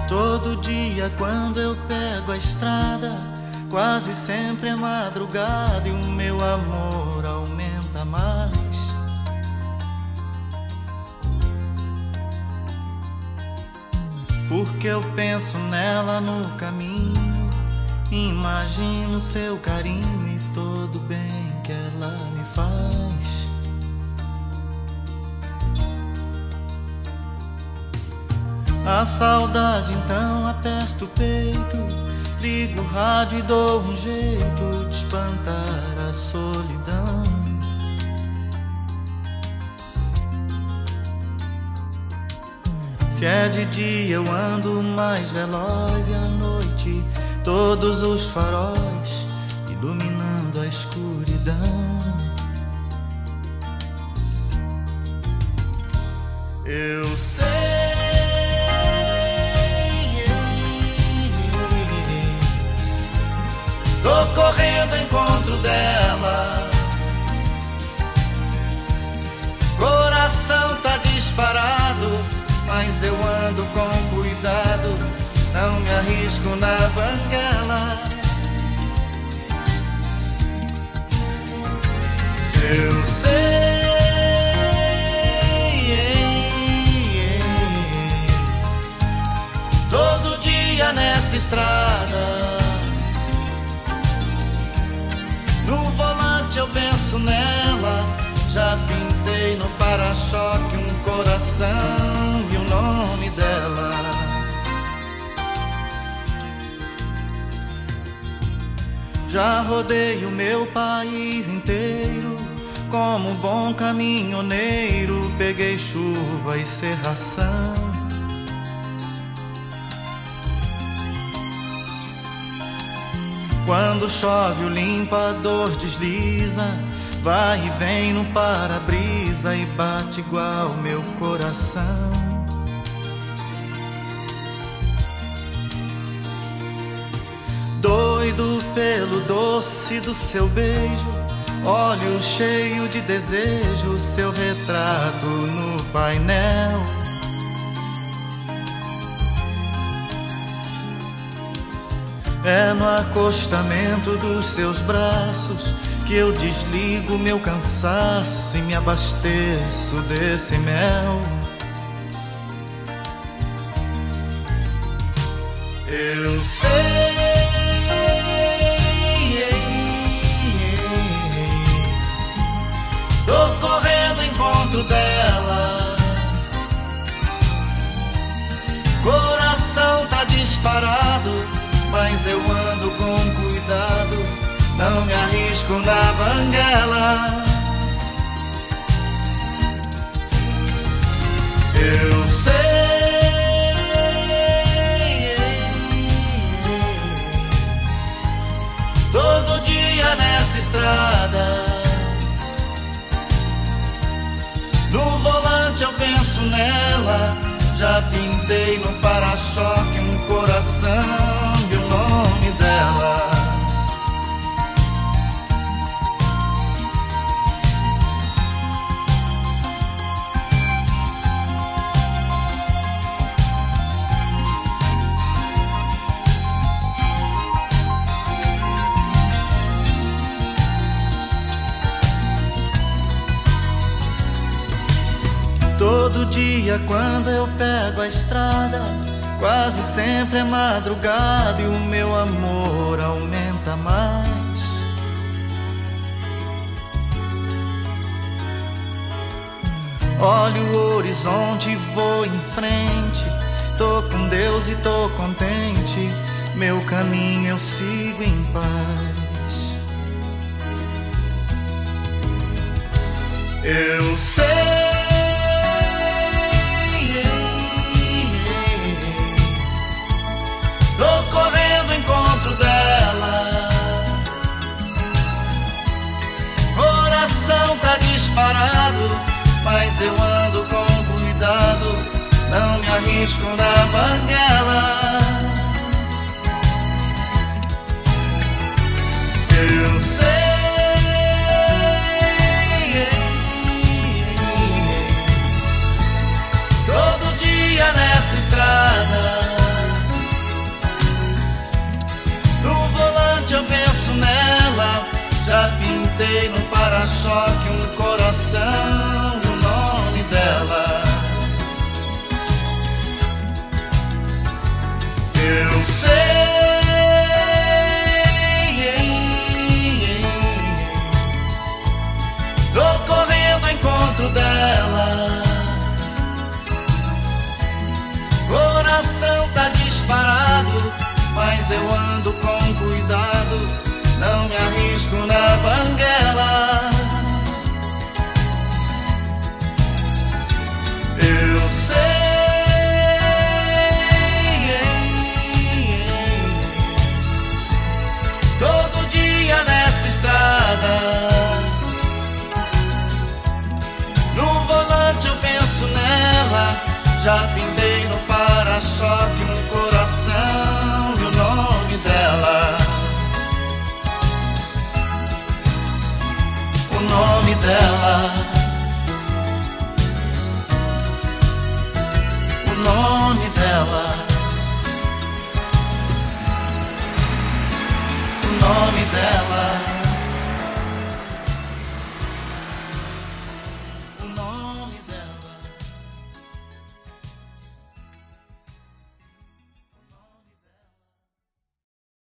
Todo dia quando eu pego a estrada, quase sempre é madrugada e o meu amor aumenta mais. Porque eu penso nela no caminho, imagino seu carinho e todo o bem que ela me faz. A saudade então aperta o peito, ligo o rádio e dou um jeito de espantar a solidão. Se é de dia eu ando mais veloz e à noite todos os faróis iluminando a escuridão. Eu sei, tô correndo ao encontro dela, coração tá disparado, mas eu ando com cuidado, não me arrisco na banguela. Eu sei, todo dia nessa estrada, no volante eu penso nela, já pintei no para-choque um coração e o nome dela. Já rodei o meu país inteiro, como um bom caminhoneiro, peguei chuva e cerração. Quando chove o limpador desliza, vai e vem no para-brisa e bate igual meu coração. Doido pelo doce do seu beijo, olho cheio de desejo, seu retrato no painel. É no acostamento dos seus braços que eu desligo meu cansaço e me abasteço desse mel. Eu sei, tô correndo ao encontro dela, coração tá disparado, mas eu ando com cuidado, não me arrisco na banguela. Eu sei, todo dia nessa estrada, no volante eu penso nela, já pintei no para-choque um coração e o nome dela. Todo dia quando eu pego a estrada, quase sempre é madrugada e o meu amor aumenta mais. Olho o horizonte e vou em frente, tô com Deus e tô contente, meu caminho eu sigo em paz. Eu sei, tô correndo ao encontro dela, coração tá disparado, mas eu ando com cuidado, não me arrisco na banguela. Eu sei, todo dia nessa estrada, para-choque um coração e o nome dela. Eu sei, tô correndo ao encontro dela. Coração tá disparado, mas eu ando com cuidado, não me arrisco na banguela. Eu sei, todo dia nessa estrada, no volante eu penso nela. Já pintei no para-choque um coração e o nome dela. O nome dela. O nome dela. O nome dela.